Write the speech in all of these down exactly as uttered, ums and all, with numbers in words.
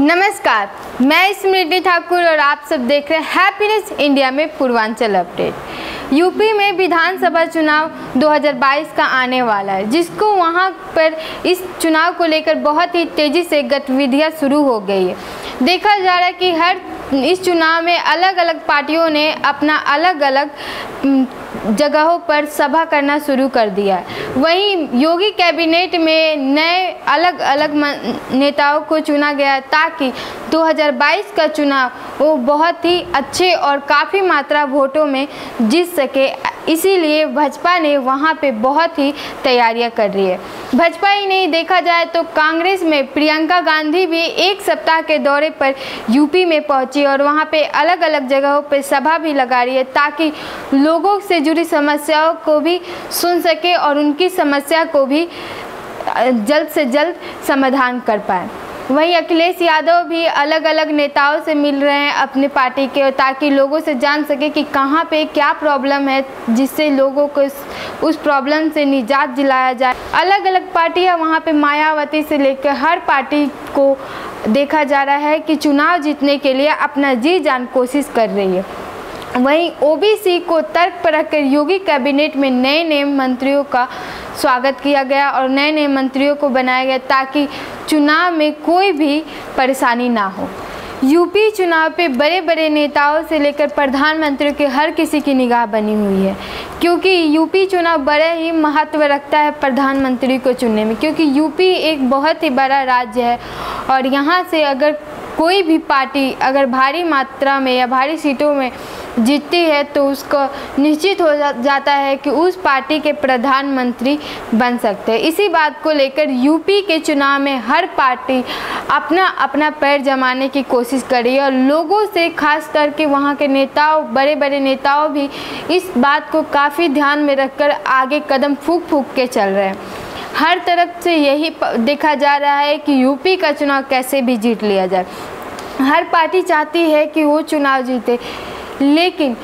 नमस्कार, मैं स्मृति ठाकुर और आप सब देख रहे हैं हैप्पीनेस इंडिया में पूर्वांचल अपडेट। यूपी में विधानसभा चुनाव दो हज़ार बाईस का आने वाला है, जिसको वहां पर इस चुनाव को लेकर बहुत ही तेज़ी से गतिविधियां शुरू हो गई है। देखा जा रहा है कि हर इस चुनाव में अलग अलग पार्टियों ने अपना अलग अलग जगहों पर सभा करना शुरू कर दिया है। वहीं योगी कैबिनेट में नए अलग अलग नेताओं को चुना गया ताकि दो हज़ार बाईस का चुनाव वो बहुत ही अच्छे और काफ़ी मात्रा वोटों में जीत सके। इसीलिए भाजपा ने वहाँ पे बहुत ही तैयारियां कर रही है। भाजपा ही नहीं, देखा जाए तो कांग्रेस में प्रियंका गांधी भी एक सप्ताह के दौरे पर यूपी में पहुंची और वहाँ पे अलग अलग जगहों पे सभा भी लगा रही है ताकि लोगों से जुड़ी समस्याओं को भी सुन सके और उनकी समस्या को भी जल्द से जल्द समाधान कर पाए। वहीं अखिलेश यादव भी अलग अलग नेताओं से मिल रहे हैं अपनी पार्टी के, ताकि लोगों से जान सके कि कहां पे क्या प्रॉब्लम है, जिससे लोगों को उस प्रॉब्लम से निजात दिलाया जाए। अलग अलग पार्टियां वहां पे मायावती से लेकर हर पार्टी को देखा जा रहा है कि चुनाव जीतने के लिए अपना जी जान कोशिश कर रही है। वहीं ओबीसी को तर्क पर रखकर योगी कैबिनेट में नए नए मंत्रियों का स्वागत किया गया और नए नए मंत्रियों को बनाया गया ताकि चुनाव में कोई भी परेशानी ना हो। यूपी चुनाव पे बड़े बड़े नेताओं से लेकर प्रधानमंत्रियों के हर किसी की निगाह बनी हुई है, क्योंकि यूपी चुनाव बड़ा ही महत्व रखता है प्रधानमंत्री को चुनने में, क्योंकि यूपी एक बहुत ही बड़ा राज्य है और यहाँ से अगर कोई भी पार्टी अगर भारी मात्रा में या भारी सीटों में जीतती है तो उसको निश्चित हो जा, जाता है कि उस पार्टी के प्रधानमंत्री बन सकते हैं। इसी बात को लेकर यूपी के चुनाव में हर पार्टी अपना अपना पैर जमाने की कोशिश कर रही है और लोगों से खास करके वहाँ के नेताओं, बड़े बड़े नेताओं भी इस बात को काफ़ी ध्यान में रखकर आगे कदम फूंक फूंक के चल रहे हैं। हर तरफ से यही देखा जा रहा है कि यूपी का चुनाव कैसे भी जीत लिया जाए। हर पार्टी चाहती है कि वो चुनाव जीते, लेकिन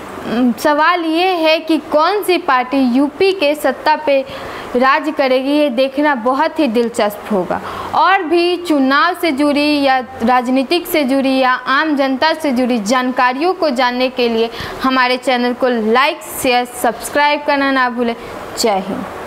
सवाल ये है कि कौन सी पार्टी यूपी के सत्ता पे राज करेगी, ये देखना बहुत ही दिलचस्प होगा। और भी चुनाव से जुड़ी या राजनीतिक से जुड़ी या आम जनता से जुड़ी जानकारियों को जानने के लिए हमारे चैनल को लाइक शेयर सब्सक्राइब करना ना भूलें। जय हिंद।